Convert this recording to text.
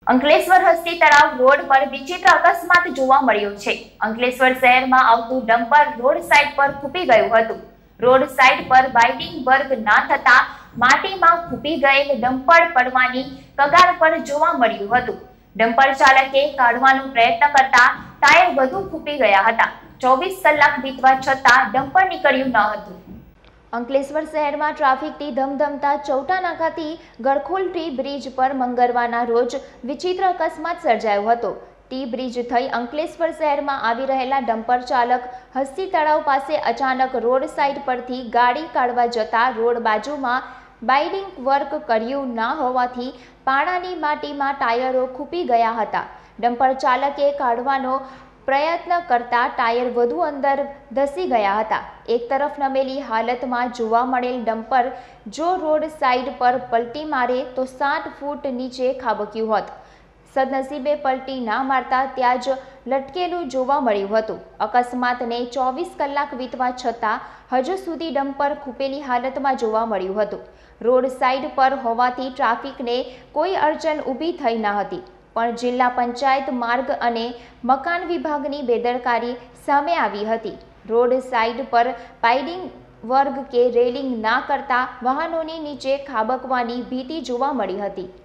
અંકલેશ્વર હસ્તી તળાવ રોડ પર વિચિત્ર અકસ્માત જોવા મળ્યો છે। અંકલેશ્વર શહેરમાં આવતું ડમ્પર રોડ સાઇડ પર ખૂપી ગયું હતું। રોડ સાઇડ પર બાઇડિંગ વર્ક ના થતા માટીમાં ખૂપી ગયેલ ડમ્પર પડવાની કગાર પર જોવા મળ્યું હતું। ડમ્પર ચાલકે કાઢવાનો પ્રયત્ન કરતા ટાયર વધુ ખૂપી ગયા હતા। 24 કલાક વીતવા છતાં ડમ્પર નીકળ્યું ન હતું। અંકલેશ્વર શહેરમાં ટ્રાફિકથી ધમધમતા ચૌટા નાકાથી ગરખોલ ટી બ્રિજ પર મંગળવારના રોજ વિચિત્ર અકસ્માત સર્જાયો હતો। ટી બ્રિજ થઈ અંકલેશ્વર શહેરમાં આવી રહેલા ડમ્પર ચાલક હસ્તી તળાવ પાસે અચાનક રોડ સાઇડ પરથી ગાડી કાઢવા જતા રોડ બાજુમાં બાઇડિંગ વર્ક કર્યું ના હોવાથી પાણાની માટીમાં ટાયરો ખૂપી ગયા હતા। ડમ્પર ચાલકે કાઢવાનો પ્રયત્ન કરતા ટાયર વધુ અંદર ધસી ગયા હતા। એક તરફ નમેલી હાલતમાં જોવા મળેલ ડમ્પર જો રોડ સાઇડ પર પલટી મારે તો 7 ફૂટ નીચે ખાબક્યું હોત। સદનસીબે પલટી ના મારતા ત્યાં જ લટકેલું જોવા મળ્યું હતું। અકસ્માતને 24 કલાક વીતવા છતાં હજુ સુધી ડમ્પર ખૂપેલી હાલતમાં જોવા મળ્યું હતું। રોડ સાઇડ પર હોવાથી ટ્રાફિકને કોઈ અડચણ ઊભી થઈ ન હતી, પણ જિલ્લા પંચાયત માર્ગ અને મકાન વિભાગની બેદરકારી સામે આવી હતી। રોડ સાઇડ પર બાઇડિંગ વર્ગ કે રેલિંગ ના કરતા વાહનોની નીચે ખાબકવાની ભીતિ જોવા મળી હતી।